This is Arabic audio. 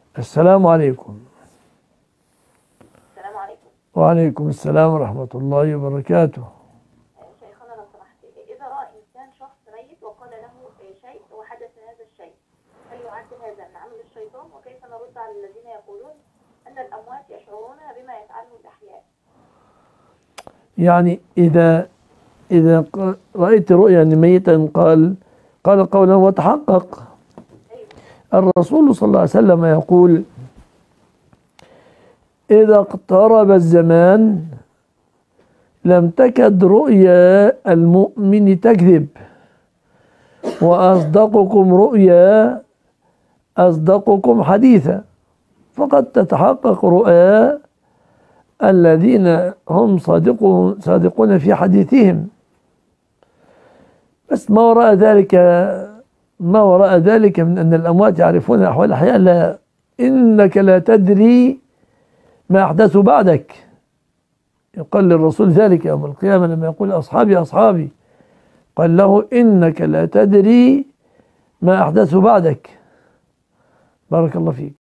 السلام عليكم. السلام عليكم. وعليكم السلام ورحمة الله وبركاته. شيخنا لو سمحت، إذا رأى إنسان شخص ميت وقال له شيء وحدث هذا الشيء، هل يعد هذا من عمل الشيطان؟ وكيف نرد على الذين يقولون أن الأموات يشعرون بما يفعله الأحياء؟ يعني إذا رأيت رؤيا أن ميتا قال قولا وتحقق. الرسول صلى الله عليه وسلم يقول: إذا اقترب الزمان لم تكد رؤيا المؤمن تكذب، وأصدقكم رؤيا أصدقكم حديثا، فقد تتحقق رؤيا الذين هم صادقون في حديثهم. بس ما وراء ذلك من أن الأموات يعرفون أحوال الأحياء، لا، إنك لا تدري ما أحدث بعدك. يقال للرسول ذلك يوم القيامة لما يقول: أصحابي أصحابي، قال له: إنك لا تدري ما أحدث بعدك. بارك الله فيك.